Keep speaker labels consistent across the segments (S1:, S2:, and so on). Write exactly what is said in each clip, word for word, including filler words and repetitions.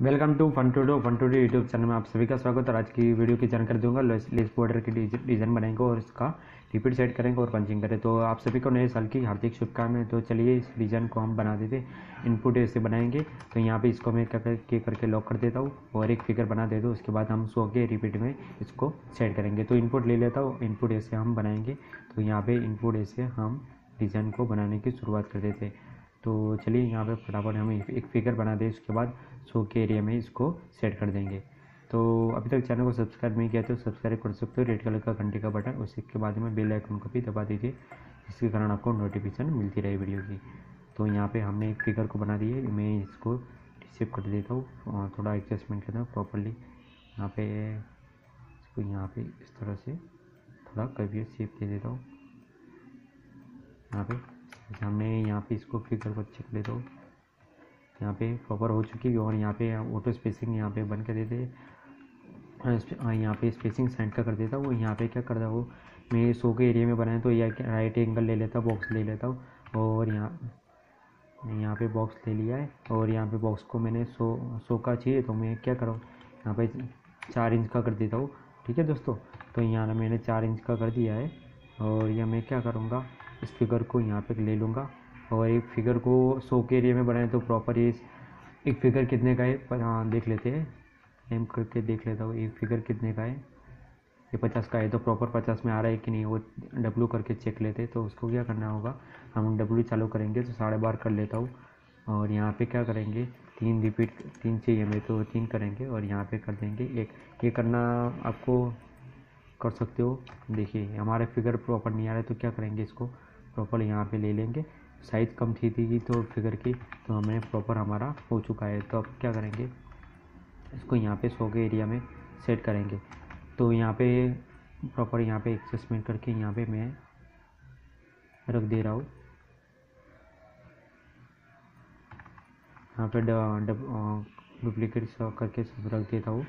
S1: Welcome to fun to do fun to do YouTube channel में आप सभी का स्वागत है। आज की वीडियो की जानकारी दूंगा। लेस बॉर्डर की डिज़ाइन बनाएंगे और इसका रिपीट सेट करेंगे और पंचिंग करें। तो आप सभी को नए साल की हार्दिक शुभकामनाएं। तो चलिए इस डिज़ाइन को हम बना देते। इनपुट ऐसे बनाएंगे। तो यहाँ पे इसको मैं क्या करके करके लॉक कर देता हूँ और एक फिगर बना देता हूँ। उसके बाद हम सो के रिपीट में इसको सेट करेंगे। तो इनपुट ले लेता हूँ। इनपुट ऐसे हम बनाएंगे। तो यहाँ पे इनपुट ऐसे हम डिज़ाइन को बनाने की शुरुआत कर देते। तो चलिए यहाँ पे फटाफट हम एक फिगर बना दें। उसके बाद शो के एरिया में इसको सेट कर देंगे। तो अभी तक चैनल को सब्सक्राइब नहीं किया तो सब्सक्राइब कर सकते हो, रेड कलर का घंटे का बटन। उसी के बाद में बेल आइकन को भी दबा दीजिए, जिसके कारण आपको नोटिफिकेशन मिलती रहे वीडियो की। तो यहाँ पे हमने एक फिगर को बना दी है। मैं इसको रिसीव कर देता हूँ, थोड़ा एडजस्टमेंट करता हूँ प्रॉपरली। यहाँ पे इसको यहाँ पे इस तरह से थोड़ा कर्वियर शेप दे देता हूँ। यहाँ पे हमने यहाँ पे इसको फिगर को चेक लेता हूँ। यहाँ पे प्रॉपर हो चुकी है और यहाँ पे ऑटो स्पेसिंग यहाँ पे बंद कर देते हैं। यहाँ पे स्पेसिंग सेंड का कर देता हूँ। यहाँ पे क्या करता हूँ, मैं सो के एरिया में बनाया तो या राइट एंगल ले लेता हूँ, बॉक्स ले लेता हूँ और यहाँ यहाँ पे बॉक्स ले लिया है। और यहाँ पे बॉक्स को मैंने सो सो का चाहिए तो मैं क्या करूँ, यहाँ पे चार इंच का कर देता हूँ। ठीक है दोस्तों, तो यहाँ मैंने चार इंच का कर दिया है। और यह मैं क्या करूँगा, इस फिगर को यहाँ पे ले लूँगा और एक फिगर को सो के एरिया में बनाए तो प्रॉपर ये एक फिगर कितने का है पर हाँ देख लेते हैं। एम करके देख लेता हूँ एक फिगर कितने का है। ये पचास का है तो प्रॉपर पचास में आ रहा है कि नहीं वो डब्लू करके चेक लेते। तो उसको क्या करना होगा, हम डब्लू चालू करेंगे तो साढ़े बार कर लेता हूँ। और यहाँ पे क्या करेंगे, तीन रिपीट तीन चाहिए हमें तो तीन करेंगे और यहाँ पे कर देंगे एक। ये करना आपको कर सकते हो। देखिए हमारे फिगर प्रॉपर नहीं आ रहा है तो क्या करेंगे, इसको प्रॉपर यहाँ पे ले लेंगे। साइज़ कम थी थी तो फिगर की तो हमें प्रॉपर हमारा हो चुका है। तो अब क्या करेंगे, इसको यहाँ पे सो के एरिया में सेट करेंगे। तो यहाँ पे प्रॉपर यहाँ पे एडजस्टमेंट करके यहाँ पे मैं रख दे रहा हूँ। यहाँ पे डुप्लीकेट करके सब रख देता हूँ।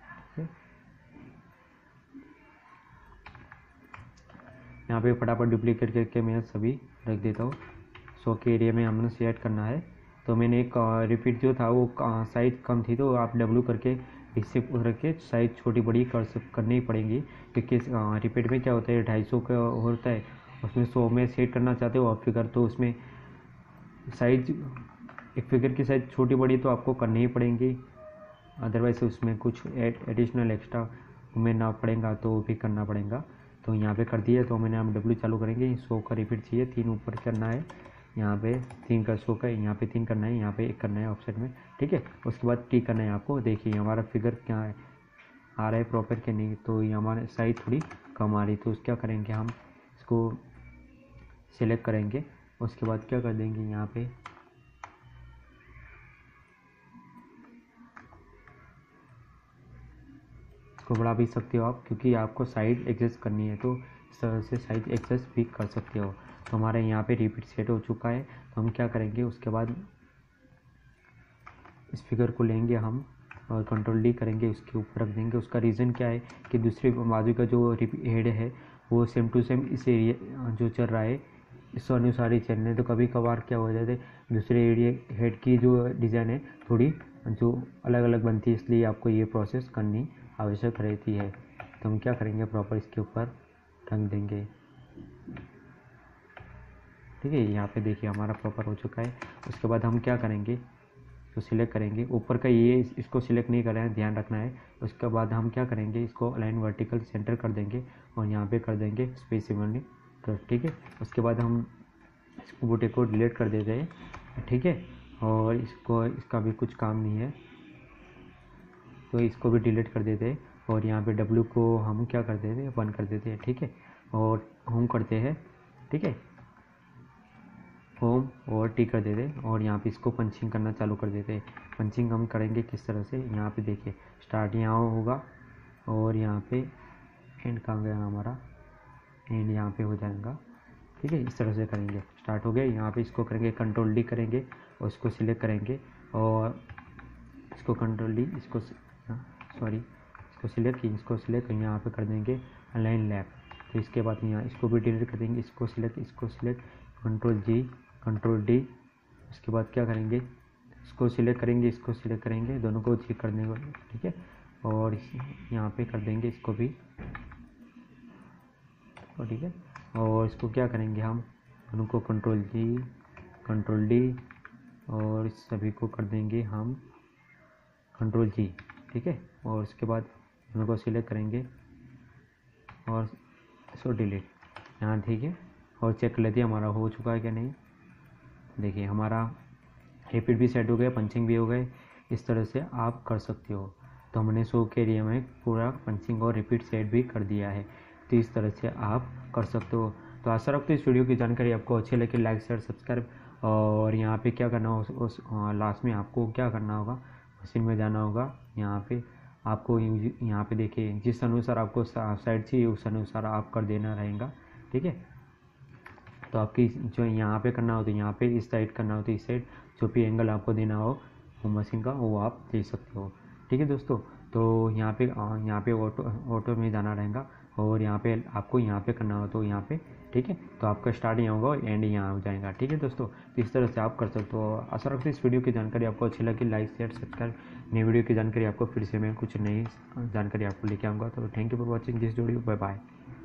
S1: यहाँ पे फटाफट डुप्लीकेट करके मैं सभी रख देता हूँ। सो के एरिया में हमने सेट करना है। तो मैंने एक रिपीट जो था वो साइज़ कम थी तो आप डब्लू करके इससे रख के साइज़ छोटी बड़ी कर करनी पड़ेगी, क्योंकि रिपीट में क्या होता है ढाई सौ का होता है, उसमें सौ में सेट करना चाहते हो आप फिगर तो उसमें साइज एक फिगर की साइज़ छोटी बड़ी तो आपको करनी ही पड़ेगी। अदरवाइज उसमें कुछ एडिशनल एक्स्ट्रा में ना पड़ेगा तो भी करना पड़ेगा। तो यहाँ पे कर दिया तो मैंने हम डब्ल्यू चालू करेंगे। सौ का रिपीट चाहिए, तीन ऊपर करना है, यहाँ पे तीन का सौ का, यहाँ पे तीन करना है, यहाँ पे एक करना है ऑफसेट में। ठीक है, उसके बाद टी करना है आपको। देखिए हमारा फिगर क्या है आ रहा है प्रॉपर के नहीं, तो ये हमारे साइज थोड़ी कम आ रही तो क्या करेंगे, हम इसको सिलेक्ट करेंगे। उसके बाद क्या कर देंगे, यहाँ पे इसको बढ़ा भी सकते हो आप, क्योंकि आपको साइज एडजस्ट करनी है तो इस तरह से साइज एडजस्ट भी कर सकते हो। तो हमारे यहाँ पे रिपीट सेट हो चुका है। तो हम क्या करेंगे, उसके बाद इस फिगर को लेंगे हम और कंट्रोल डी करेंगे, उसके ऊपर रख देंगे। उसका रीज़न क्या है कि दूसरे बाजू का जो हेड है वो सेम टू सेम इस एरिया जो चल रहा है इस अनुसार ही चलने है। तो कभी कभार क्या हो जाता है, दूसरे एरिया हेड की जो डिज़ाइन है थोड़ी जो अलग अलग बनती है, इसलिए आपको ये प्रोसेस करनी आवश्यक रहती है। तो हम क्या करेंगे, प्रॉपर इसके ऊपर रख देंगे। ठीक है, यहाँ पे देखिए हमारा प्रॉपर हो चुका है। उसके बाद हम क्या करेंगे, तो सिलेक्ट करेंगे ऊपर का, ये इसको सिलेक्ट नहीं कर रहे हैं, ध्यान रखना है। उसके बाद हम क्या करेंगे, इसको अलाइन वर्टिकल सेंटर कर देंगे और यहाँ पे कर देंगे स्पेस इवनली। तो ठीक है, उसके बाद हम इसको बूटे को डिलीट कर देते हैं। ठीक है, और इसको इसका भी कुछ काम नहीं है तो इसको भी डिलीट कर देते हैं। और यहाँ पे डब्ल्यू को हम क्या कर देते हैं, बंद कर देते हैं। ठीक है, और होम करते हैं। ठीक है, होम और टी कर देते हैं और यहाँ पे इसको पंचिंग करना चालू कर देते हैं। पंचिंग हम करेंगे किस तरह से, यहाँ पे देखिए स्टार्ट यहाँ होगा और यहाँ पे एंड कहाँ गया हमारा, एंड यहाँ पे हो जाएगा। ठीक है, इस तरह से करेंगे। स्टार्ट हो गया, यहाँ पे इसको करेंगे कंट्रोल डी करेंगे और इसको सिलेक्ट करेंगे और इसको कंट्रोल डी इसको सॉरी इसको सिलेक्ट इसको सिलेक्ट यहाँ पे कर देंगे अलाइन लैप। तो इसके बाद यहाँ इसको भी डिलीट कर देंगे, इसको सिलेक्ट इसको select control G control D. उसके बाद क्या करेंगे, इसको सिलेक्ट करेंगे, इसको सिलेक्ट करेंगे, दोनों को चेक करने को, ठीक है। और यहाँ पे कर देंगे इसको भी, और ठीक है। और इसको क्या करेंगे हम, दोनों को कंट्रोल जी, कंट्रोल डी, और इस सभी को कर देंगे हम कंट्रोल जी, ठीक है। और उसके बाद दोनों को सिलेक्ट करेंगे और इसको डिलीट यहाँ, ठीक है। और चेक कर लेते हैं हमारा हो चुका है क्या नहीं। देखिए हमारा रिपीट भी सेट हो गया, पंचिंग भी हो गए। इस तरह से आप कर सकते हो। तो हमने शो के एरिया में पूरा पंचिंग और रिपीट सेट भी कर दिया है। तो इस तरह से आप कर सकते हो। तो आशा रखते हो इस वीडियो की जानकारी आपको अच्छी लगी। Like share subscribe. और यहाँ पे क्या करना हो, उस लास्ट में आपको क्या करना होगा, मशीन में जाना होगा। यहाँ पे आपको यहाँ पे देखिए जिस अनुसार आपको साइड चाहिए उस अनुसार आप कर देना रहेगा, ठीक है। तो आपकी जो यहाँ पे करना हो तो यहाँ पे इस साइड करना हो तो इस साइड, जो भी एंगल आपको देना हो वो मशीन का वो आप दे सकते हो, ठीक है दोस्तों। तो यहाँ पे यहाँ पे ऑटो ऑटो में जाना रहेगा, और यहाँ पे आपको यहाँ पे करना हो तो यहाँ पे, ठीक है। तो आपका स्टार्ट यहाँ होगा, एंड यहाँ हो जाएगा, ठीक है दोस्तों। तो इस तरह से आप कर सकते हो। आशा रखते हैं इस वीडियो की जानकारी आपको अच्छी लगी। Like share subscribe. नई वीडियो की जानकारी आपको फिर से मैं कुछ नई जानकारी आपको लेके आऊँगा। तो thank you for watching this video. Bye bye.